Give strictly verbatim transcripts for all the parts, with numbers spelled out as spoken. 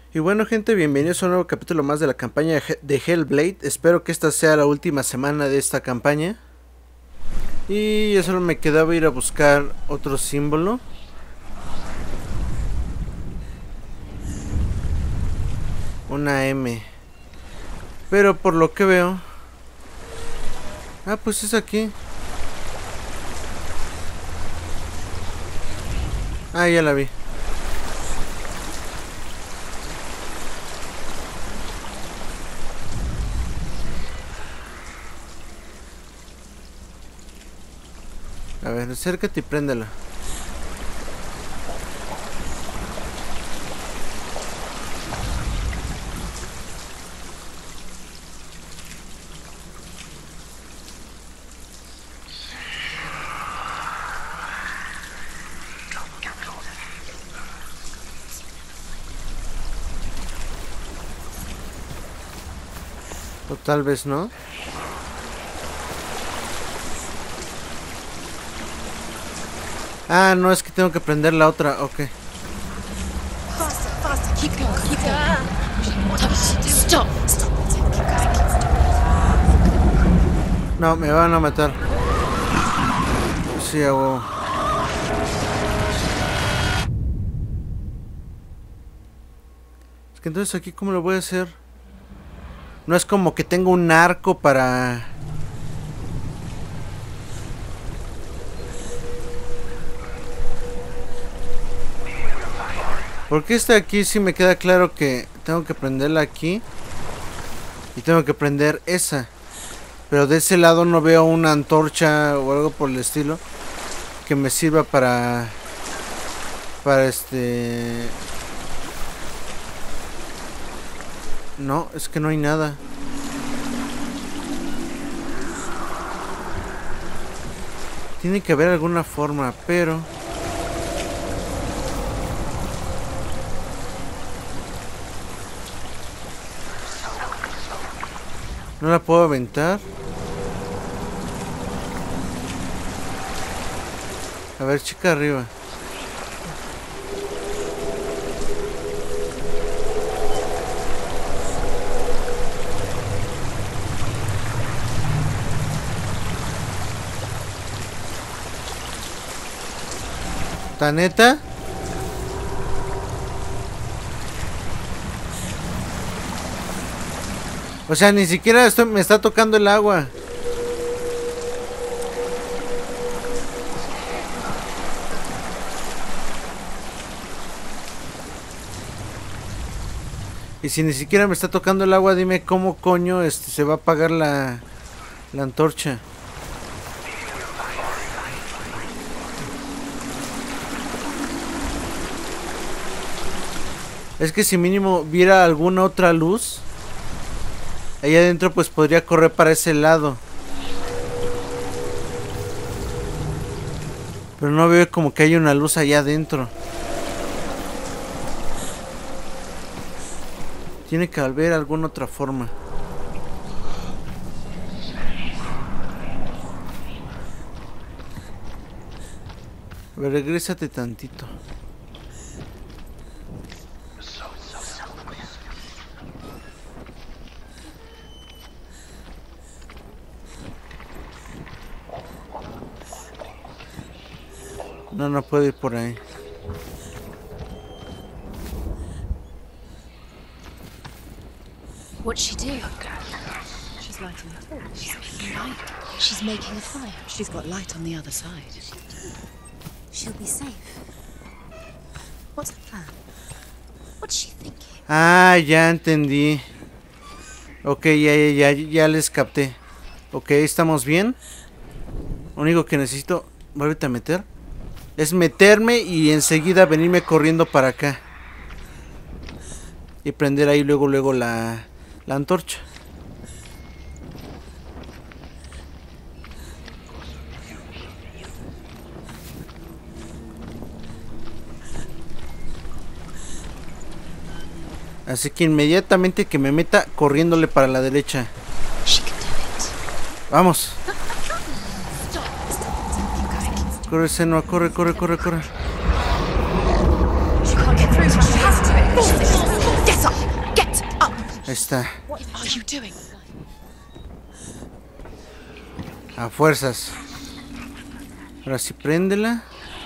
Y bueno, gente, bienvenidos a un nuevo capítulo más de la campaña de Hellblade. Espero que esta sea la última semana de esta campaña. Y ya solo me quedaba ir a buscar otro símbolo. Una M. Pero por lo que veo... Ah, pues es aquí. Ah, ya la vi. A ver, acércate y préndela. O tal vez no. Ah, no, es que tengo que prender la otra, ok. Faster, faster, keep going, keep going. Stop, stop. No, me van a matar. Sí, a huevo. Es que entonces aquí, ¿cómo lo voy a hacer? No es como que tengo un arco para... Porque este aquí sí me queda claro que tengo que prenderla aquí. Y tengo que prender esa. Pero de ese lado no veo una antorcha o algo por el estilo que me sirva para... Para este... No, es que no hay nada. Tiene que haber alguna forma, pero... No la puedo aventar. A ver, chica arriba. ¿Ta neta? O sea, ni siquiera esto me está tocando el agua. Y si ni siquiera me está tocando el agua, dime cómo coño este se va a apagar la, la antorcha. Es que si mínimo viera alguna otra luz, ahí adentro pues podría correr para ese lado. Pero no veo como que haya una luz allá adentro. Tiene que haber alguna otra forma. A ver, regrésate tantito. No, no puedo ir por ahí. What's she do? She's lighting a torch. Light. She's making a fire. She's got light on the other side. She'll be safe. What's the plan? What's she thinking? Ah, ya entendí. Ok, ya, ya, ya, ya les capté. Ok, estamos bien. Lo único que necesito, vuélvete a meter, es meterme y enseguida venirme corriendo para acá. Y prender ahí luego, luego la, la antorcha. Así que inmediatamente que me meta corriéndole para la derecha. Vamos. Corre, Senua, corre, corre, corre, corre. She can't get through. She has to. Ahí está. What are you doing? A fuerzas. Ahora sí, préndela.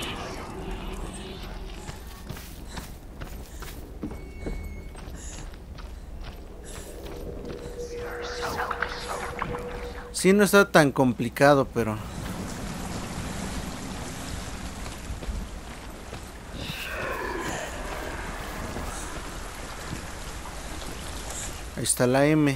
Sí, no está tan complicado, pero... Ahí está la M.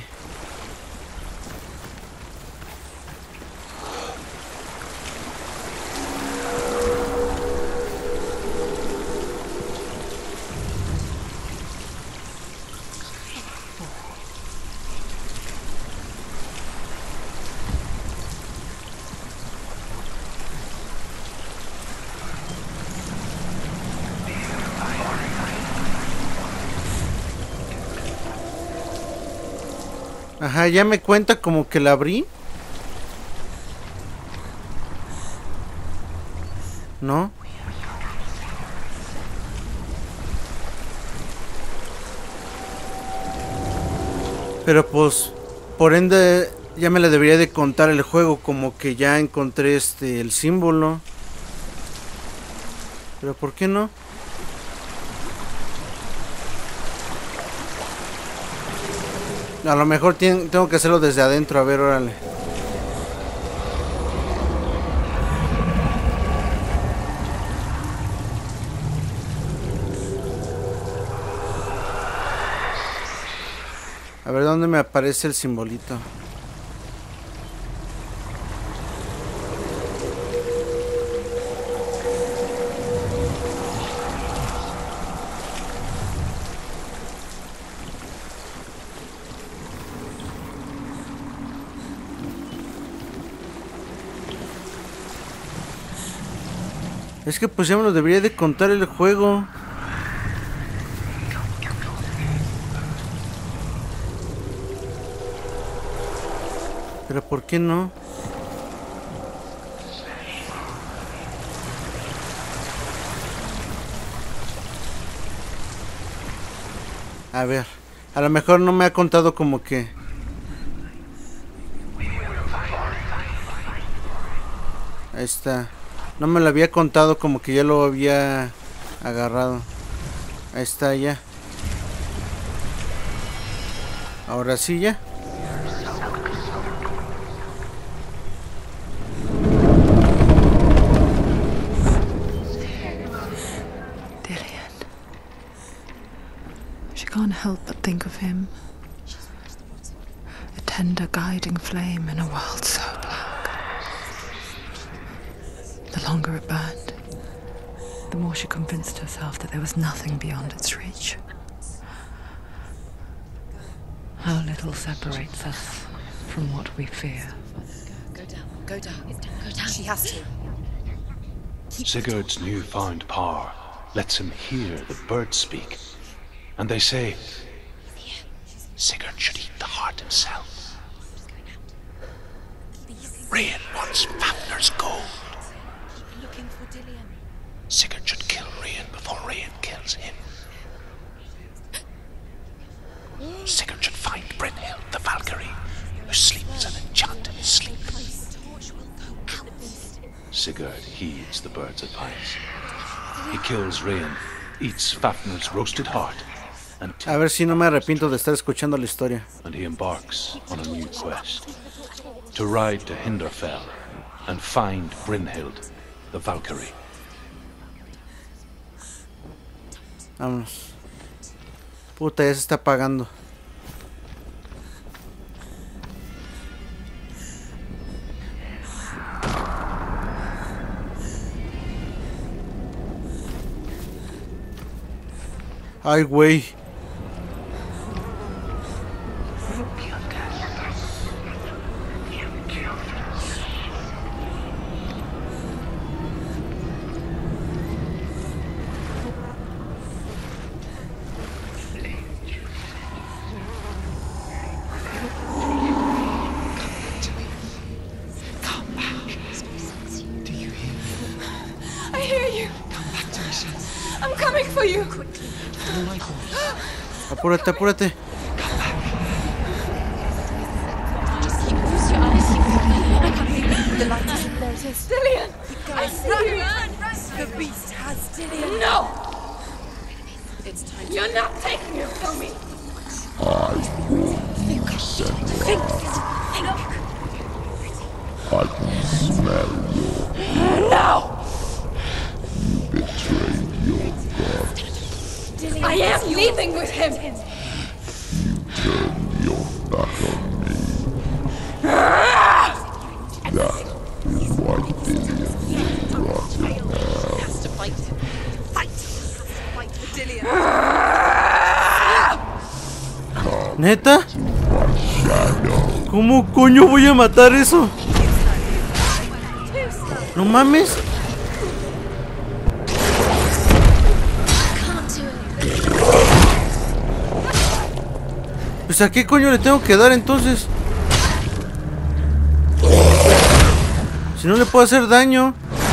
Ajá, ya me cuenta como que la abrí. ¿No? Pero pues, por ende, ya me la debería de contar el juego, como que ya encontré este el símbolo. Pero ¿por qué no? A lo mejor tiene, tengo que hacerlo desde adentro, a ver, órale. A ver dónde me aparece el simbolito. Es que pues ya me lo debería de contar el juego. Pero ¿por qué no? A ver, a lo mejor no me ha contado como que... Ahí está. No me lo había contado como que ya lo había agarrado. Ahí está ya. Ahora sí ya. Dillian. She can't help but think of him. A tender guiding flame in a world so black. The longer it burned, the more she convinced herself that there was nothing beyond its reach. How little separates us from what we fear. Go down, go down, go down. She has to. Sigurd's newfound power lets him hear the birds speak. And they say, Sigurd should eat the heart himself. Rain wants Fafnir's gold. Looking for Dillian. Sigurd should kill Rain before Rain kills him. Sigurd should find Brynhild, the Valkyrie, who sleeps an enchanted sleep. Sigurd heeds the bird's advice. He kills Rain, eats Fafnir's roasted heart, and A ver si no me arrepiento de estar escuchando la historia. and he embarks on a new quest. To ride to Hinderfell and find Brynhild, the Valkyrie. Vamos. Puta, ya se está apagando. Ay, güey. I hear you. Come back to me, I'm coming for you. Apúrate, apúrate. The light isn't there. It is. Dillion! I see you! The beast has Dillion. No! It's time. You're not taking it from me! I will send Think! Think! I can smell your No! betrayed your god. Dillion, I am leaving with him! Turn your back on me. That is why Dillion brought it now. Has to fight. Fight! Has to fight for Dillion. ¿Neta? My shadow. ¿Cómo coño voy a matar eso? No mames. Pues a qué coño le tengo que dar entonces. Si no le puedo hacer daño.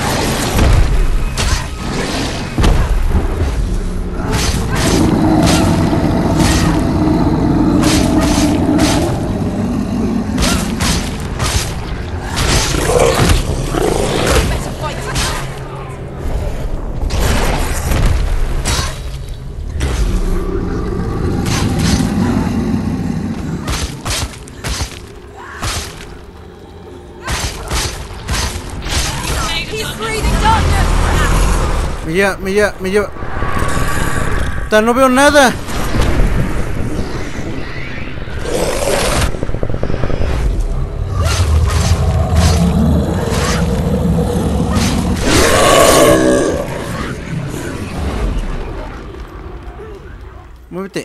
Me lleva, me lleva, me lleva. Ta, no veo nada. Muévete.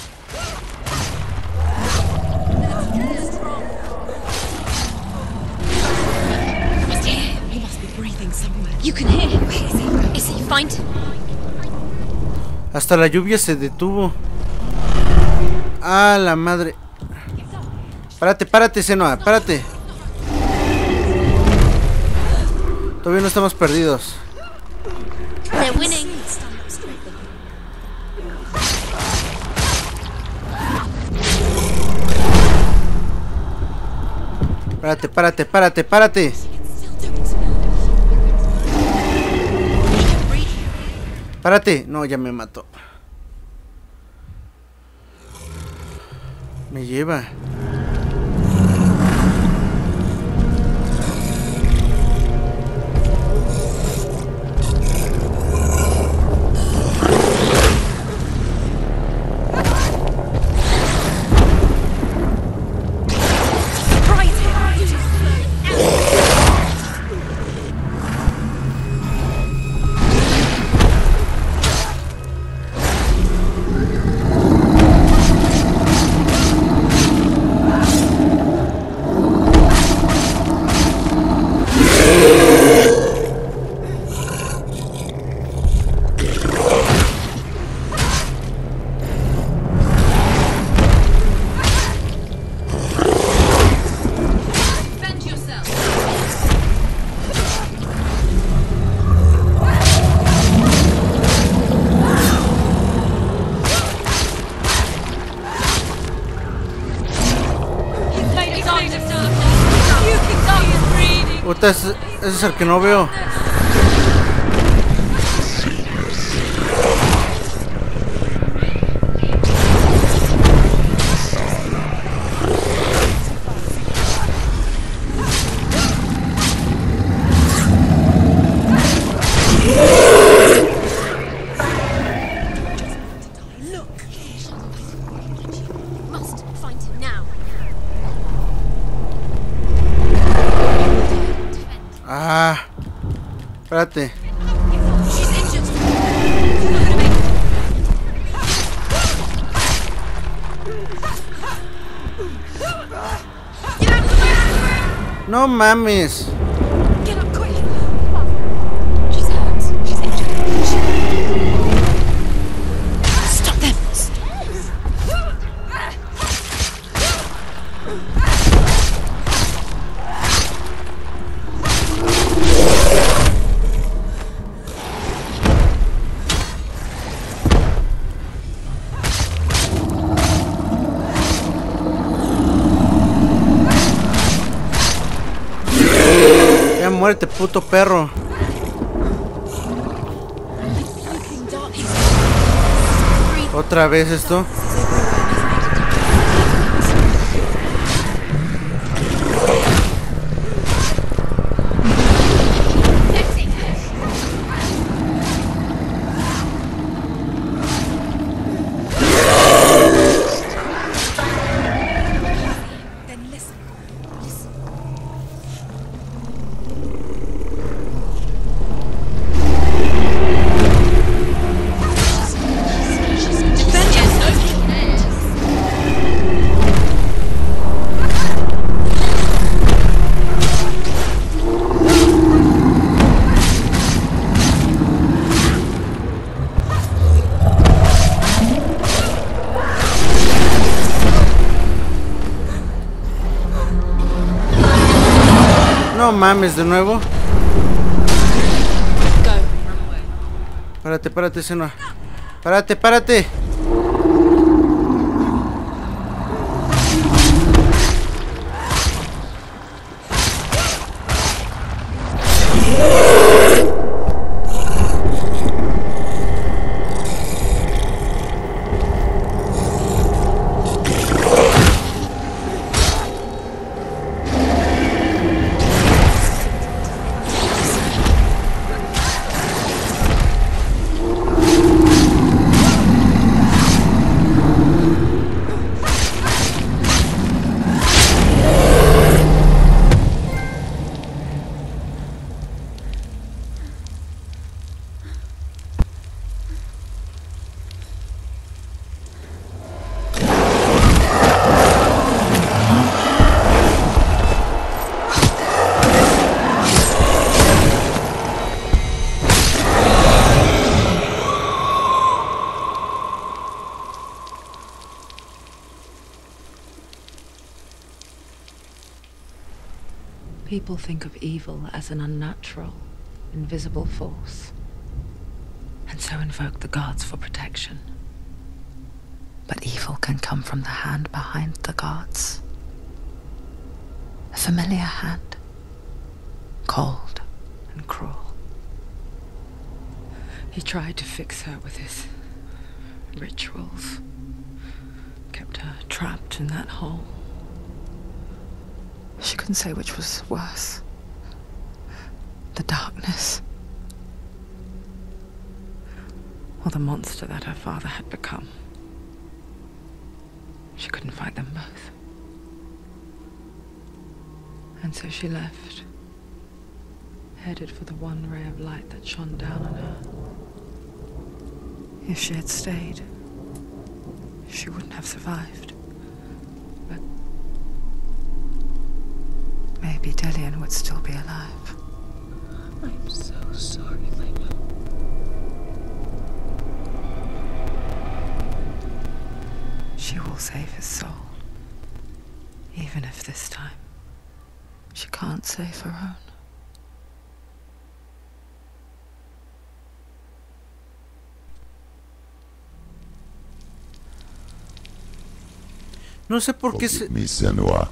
He must be breathing somewhere. You can hear him. Where is he? Is he fine? Hasta la lluvia se detuvo. Ah, la madre. Párate, párate, Senua, párate. Todavía no estamos perdidos. They're winning. Párate, párate, párate, párate. Párate. No, ya me mató. Me lleva. Puta, ese, ese es el que no veo. Ah, espérate. No mames. Get up quick. She's hurt. She's injured. Stop them. Yeah. muérete, puto perro. Otra vez esto. No mames, de nuevo. Párate, párate, Senua. Párate, párate. People think of evil as an unnatural, invisible force, and so invoke the gods for protection. But evil can come from the hand behind the gods. A familiar hand, cold and cruel. He tried to fix her with his rituals, kept her trapped in that hole. She couldn't say which was worse. The darkness, or the monster that her father had become. She couldn't fight them both. And so she left, headed for the one ray of light that shone down on her. If she had stayed, she wouldn't have survived. But maybe Dillion would still be alive. I'm so sorry, Layla. She will save his soul. Even if this time she can't save her own. No sé por qué se... Forgive me, Senua.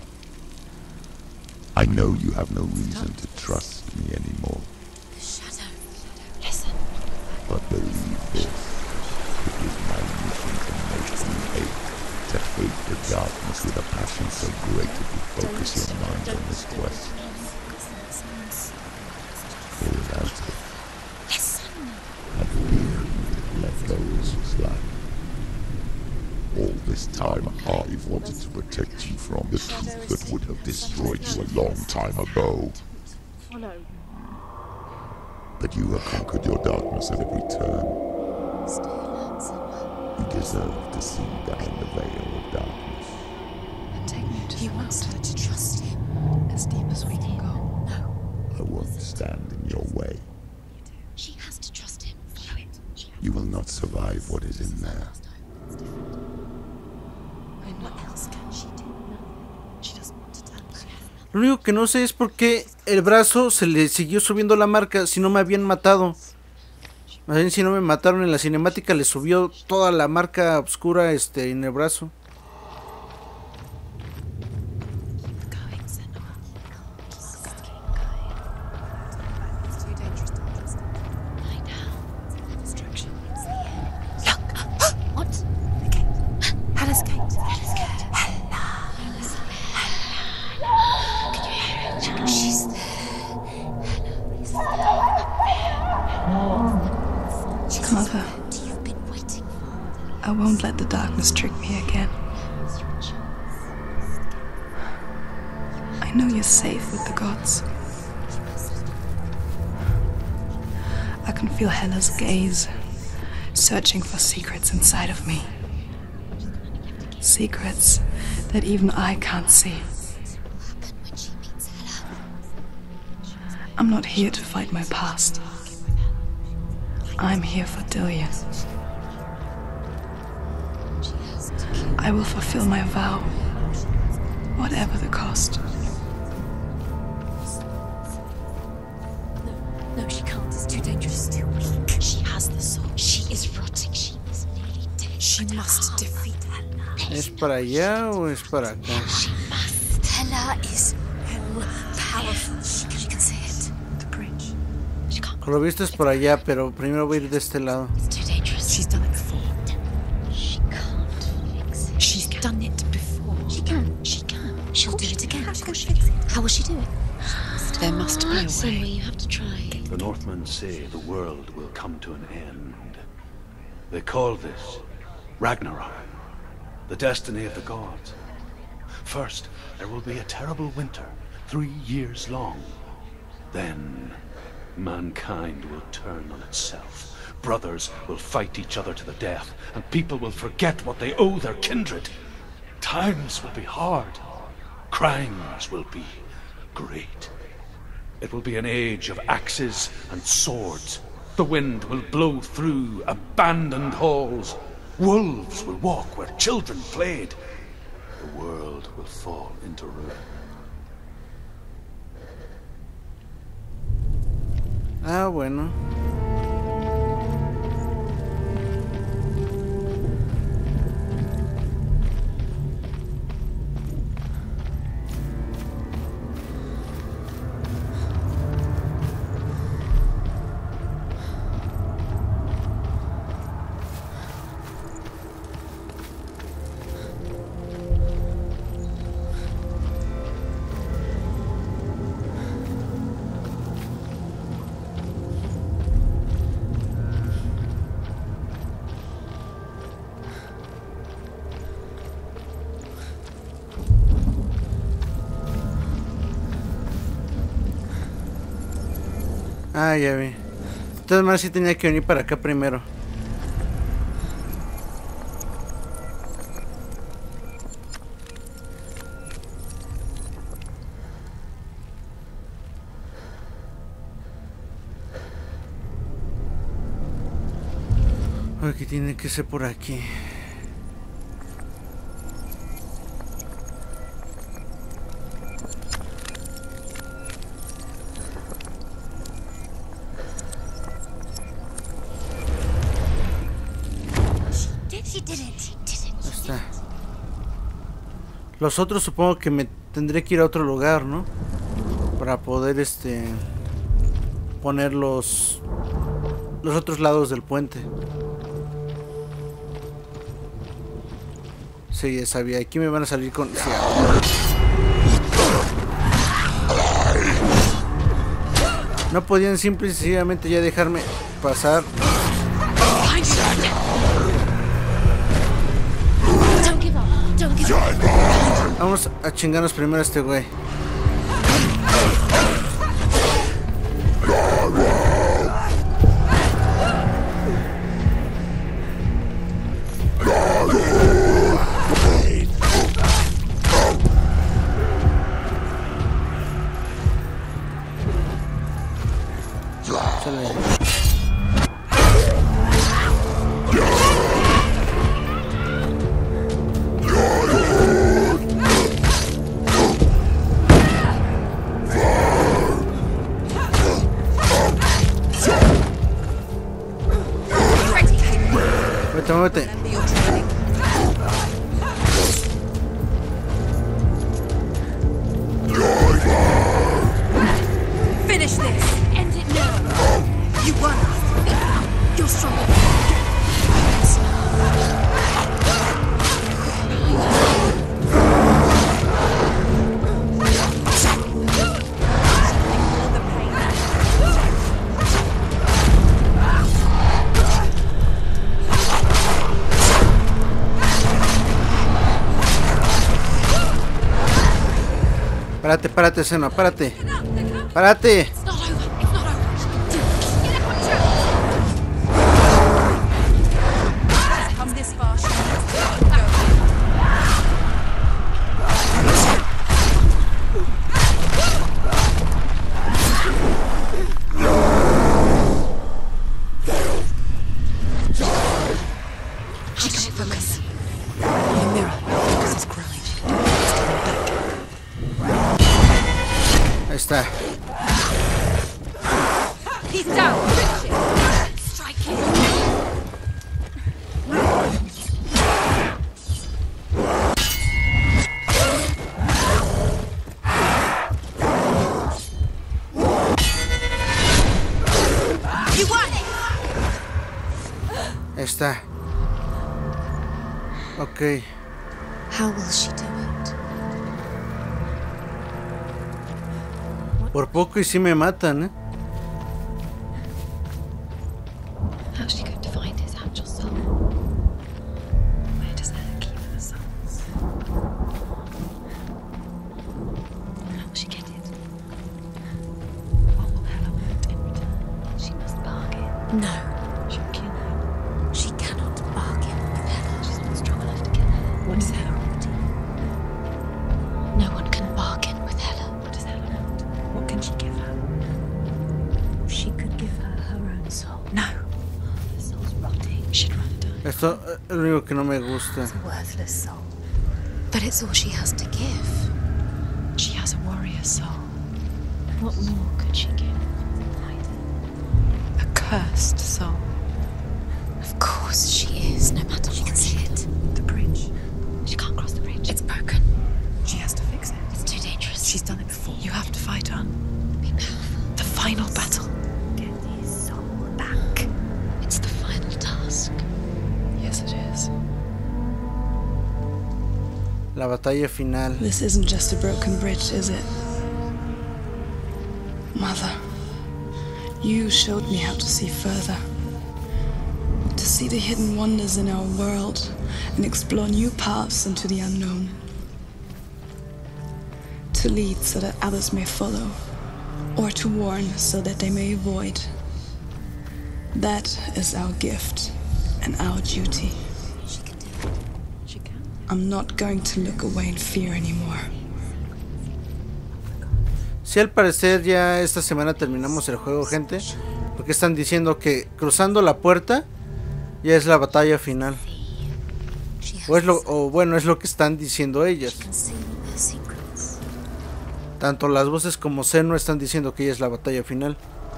I know you have no reason to trust me anymore. The shadow. Listen. But believe this. It is my mission to make you hate. To hate the darkness with a passion so great that you focus your mind on this quest. Without it. Listen. And fear let those slide. All this time, I've wanted to protect you from the truth that would have destroyed you a long time ago. Follow. But you have conquered your darkness at every turn. You deserve to see behind the veil of darkness. And take me to He the wants mountain, her to trust him. as deep as we can go. No. I won't stand in your way. She has to trust him. Follow it. She has You will not survive what is in there. What else can she do? She doesn't want to tell us. Lo único que no sé es por qué el brazo se le siguió subiendo la marca si no me habían matado. Más bien si no me mataron en la cinemática le subió toda la marca oscura este, en el brazo. I won't let the darkness trick me again. I know you're safe with the gods. I can feel Hela's gaze, searching for secrets inside of me. Secrets that even I can't see. I'm not here to fight my past. I'm here for Dillion. I will fulfill my vow, whatever the cost. No, no, she can't. It's too dangerous. Too weak. She has the sword. She is rotting. She is nearly dead. She must defeat her. ¿Es para allá o es para acá? She must. Hela is powerful. She can see it. The bridge. She can't. Por lo visto es por allá, pero primero voy a ir de este lado. It's too dangerous. She's done it before. She can't fix it. She's done it before. She can. She can. She'll do it again. How will she fix it? How will she do it? There must be a way. You have to try. The Northmen say the world will come to an end. They call this Ragnarok, the destiny of the gods. First, there will be a terrible winter, three years long. Then, mankind will turn on itself. Brothers will fight each other to the death, and people will forget what they owe their kindred. Times will be hard. Crimes will be great. It will be an age of axes and swords. The wind will blow through abandoned halls. Wolves will walk where children played. The world will fall into ruin. Ah, bueno. Ah, ya vi. Entonces más sí tenía que venir para acá primero. Aquí tiene que ser por aquí. Los otros supongo que me tendré que ir a otro lugar, ¿no? Para poder este poner los los otros lados del puente. Sí, ya sabía. Aquí me van a salir con... Sí, no podían simple y sencillamente ya dejarme pasar. Vamos a chingarnos primero a este güey. Muévete. Finish this. End it now. You won. You're stronger. Párate, párate, Senua, párate. Párate. Ahí está. He's down. Strike him. You won it. Ahí está. Ok. How will she do it? Por poco y sí me matan, ¿eh? How's she going to find his actual soul? Where does Hela keep her souls? How will she get it? What will Hela want in return? She must bargain. No. She'll kill him. She cannot bargain with Hela. She's not strong enough to kill her. What does Hela want? No one can bargain with Hela. What does Hela want? What can she give her? She could give her her own soul. No. The soul's rotting. She'd rather die. Esto es lo único que no me gusta. It's a worthless soul. But it's all she has to give. She has a warrior soul. What more could she give? A cursed soul. Of course she is, no matter what. She can see it. The bridge. She can't cross the bridge. It's broken. She has to fix it. It's too dangerous. She's done it before. You have to fight on. Be powerful. The final battle. Get his soul back. It's the final task. Yes, it is. La batalla final. This isn't just a broken bridge, is it? Mother, you showed me how to see further. To see the hidden wonders in our world and explore new paths into the unknown. To lead so that others may follow, or to warn so that they may avoid. That is our gift and our duty. She can do it. She can. I'm not going to look away in fear anymore. Sí, al parecer ya esta semana terminamos el juego, gente. Porque están diciendo que cruzando la puerta ya es la batalla final. O, es lo, o bueno, es lo que están diciendo ellas. Tanto las voces como Senua están diciendo que ya es la batalla final.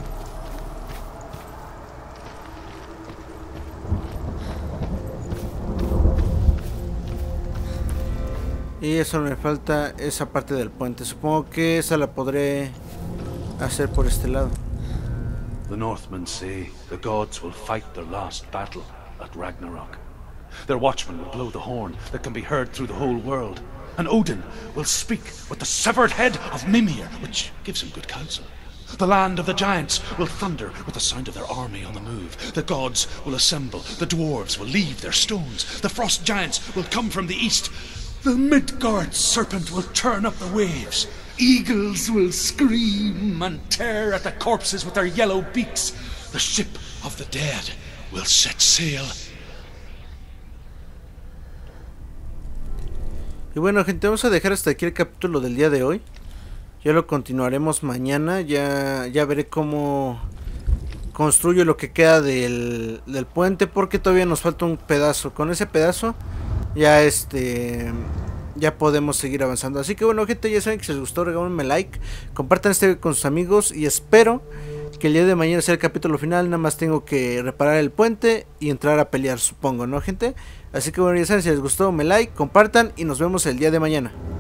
Y eso me falta esa parte del puente. Supongo que esa la podré hacer por este lado. The Northmen say the gods will fight their last battle at Ragnarok. Their watchmen will blow the horn that can be heard through the whole world. And Odin will speak with the severed head of Mimir, which gives him good counsel. The land of the giants will thunder with the sound of their army on the move. The gods will assemble. The dwarves will leave their stones. The frost giants will come from the east. The Midgard serpent will turn up the waves. Eagles will scream and tear at the corpses with their yellow beaks. The ship of the dead will set sail. Y bueno, gente, vamos a dejar hasta aquí el capítulo del día de hoy. Ya lo continuaremos mañana. Ya, ya veré cómo construyo lo que queda del, del puente, porque todavía nos falta un pedazo. Con ese pedazo ya este ya podemos seguir avanzando. Así que bueno, gente, ya saben que si les gustó, regálenme like, compartan este video con sus amigos y espero que el día de mañana sea el capítulo final. Nada más tengo que reparar el puente y entrar a pelear, supongo, ¿no, gente? Así que bueno, ya saben, si les gustó, me like, compartan y nos vemos el día de mañana.